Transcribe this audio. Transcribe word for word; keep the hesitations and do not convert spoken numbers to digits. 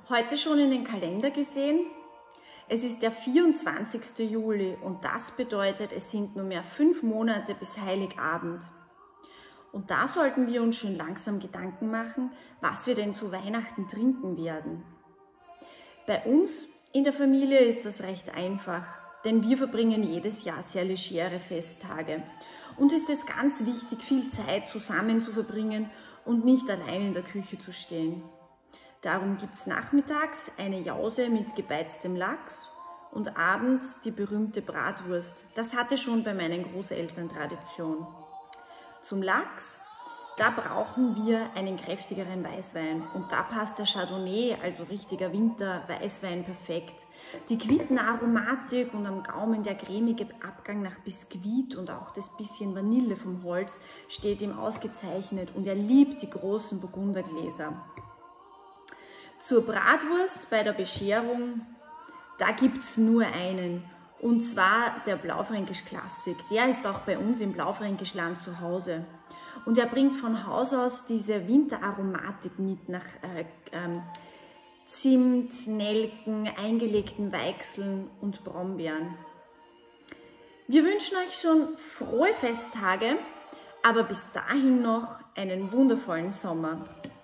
Heute schon in den Kalender gesehen? Es ist der vierundzwanzigste Juli und das bedeutet, es sind nur mehr fünf Monate bis Heiligabend. Und da sollten wir uns schon langsam Gedanken machen, was wir denn zu Weihnachten trinken werden. Bei uns in der Familie ist das recht einfach, denn wir verbringen jedes Jahr sehr legere Festtage. Uns ist es ganz wichtig, viel Zeit zusammen zu verbringen und nicht allein in der Küche zu stehen. Darum gibt es nachmittags eine Jause mit gebeiztem Lachs und abends die berühmte Bratwurst. Das hatte schon bei meinen Großeltern Tradition. Zum Lachs, da brauchen wir einen kräftigeren Weißwein und da passt der Chardonnay, also richtiger Winter-Weißwein, perfekt. Die Quittenaromatik und am Gaumen der cremige Abgang nach Biskuit und auch das bisschen Vanille vom Holz steht ihm ausgezeichnet und er liebt die großen Burgundergläser. Zur Bratwurst bei der Bescherung, da gibt es nur einen, und zwar der Blaufränkisch Klassik. Der ist auch bei uns im Blaufränkischland zu Hause. Und er bringt von Haus aus diese Winteraromatik mit nach äh, ähm, Zimt, Nelken, eingelegten Weichseln und Brombeeren. Wir wünschen euch schon frohe Festtage, aber bis dahin noch einen wundervollen Sommer.